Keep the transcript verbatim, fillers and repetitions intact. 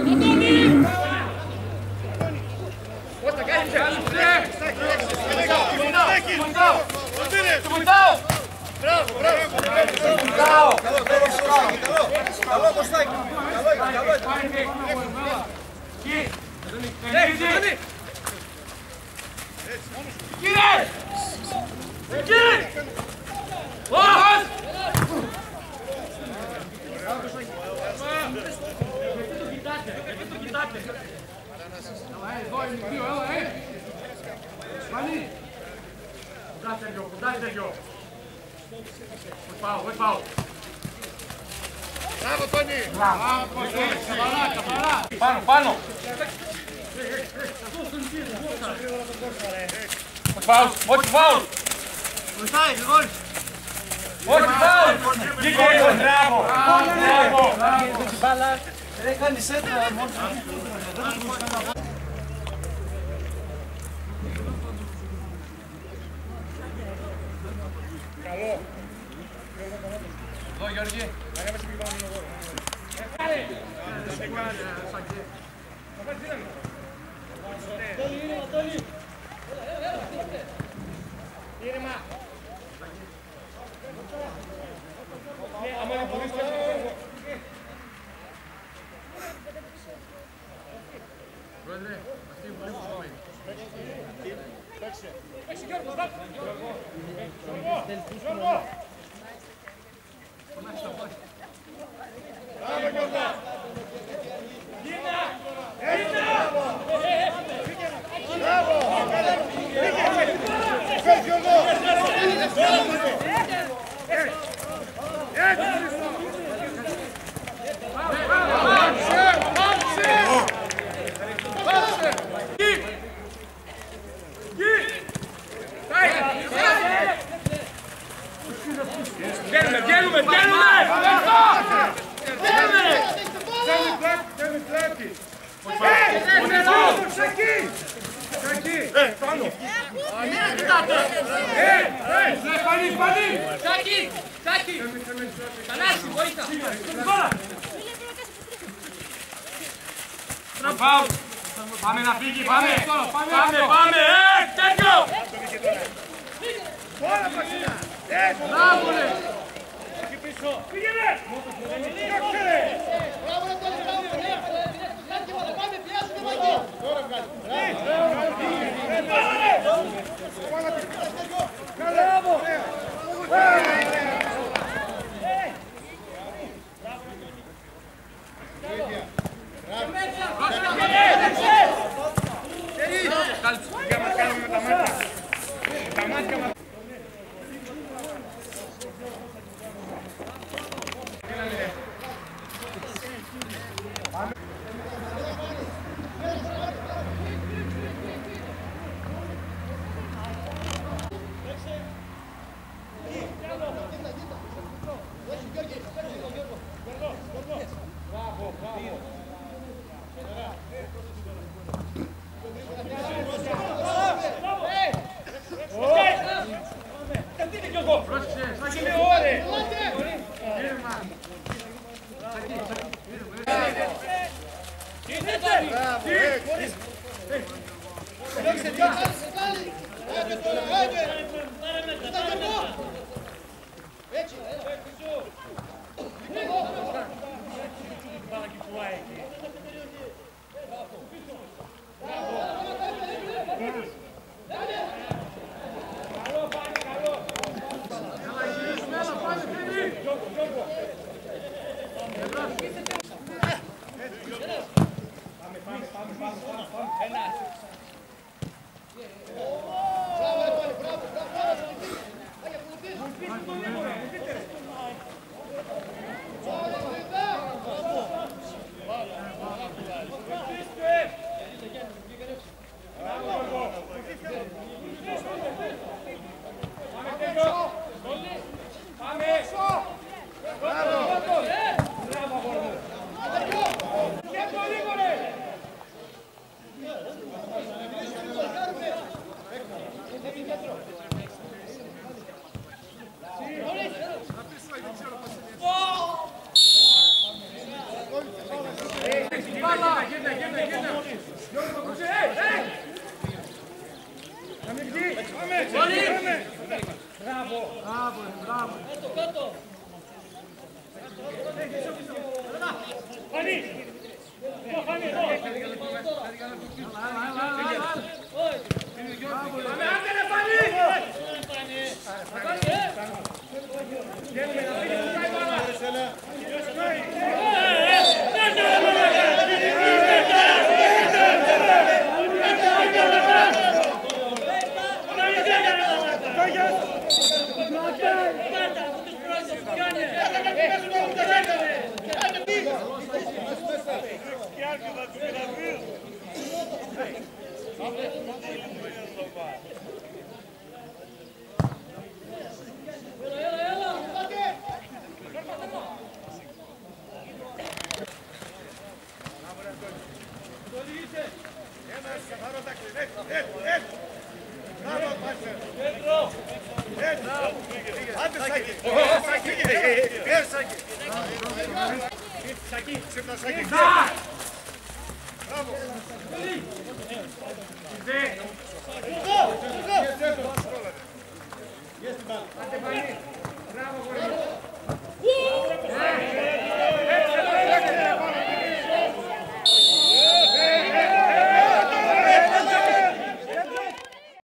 Μπράβο, μπράβο! Καλό, Κωστάκη! Καλό, καλό! Κύριε! Κύριε! Οχος! Γιατί το κοιτάτε, γιατί το κοιτάτε! Έλα, εδώ είναι δύο, έλα, ε! Σπανί! Κοντά Σέργιο, κοντά Σέργιο! Ոչ πάω, ոչ πάω! Μπράβο, Τόνι! Μπράβο, καφαρά, καφαρά! Πάνω, πάνω! Όχι φάουλ, όχι φάουλ! Βοηθάει, Γρηγόρης! Όχι φάουλ! Βγήκε έξω, μπράβο! Μπράβο! Την μπάλα, δεν κάνει σέντρα μόνο. Καλό! Εδώ, Γιώργη! Ήρεμα! Πρόεδρε, αυτή είναι πολύ κουστούμενη. Παίξε! Παίξε Γιώργο! Γιώργο! Μπράβο Γιώργο! Γίνα! Γίνα! Μπράβο! Φες Γιώργο! Πάψε! Πάψε! Πάψε! Γη! Γη! Βγαίνουμε, βγαίνουμε, βγαίνουμε! Βγαίνουμε! Βγαίνουμε πλάτη! Σακί! Σακί! Πάνω! Μην κοιτάτε! Σπανί, Σπανί! Σακί! Σακί! Θανάση, βοήθα! Πάμε! Πάμε να φύγει, πάμε! Πάμε, πάμε! Ε, τέτοιο! Όλα πασίνα! Μπράβο, ρε! Εκεί πίσω! Πήγαινε! Διώξε! Μπράβο, ρε, Τόνι, μπράβο! Πάμε, πιάσουμε, Μάκη! Τώρα βγάζει! Μπράβο! Bravo! Γύρνα, γύρνα, γύρνα, γύρνα. Γιώργο, κούσε, ε, ε. Να μην βγει. Πάμε. Μπράβο. Μπράβο, μπράβο. Κάτω, κάτω. Φανή. Φανή, εδώ. Έλα, έλα, έλα, έλα. Πάμε, άντε ρε Φανή. Βγαίνουμε να φύγει, που πάει μπάλα. Μπράβο,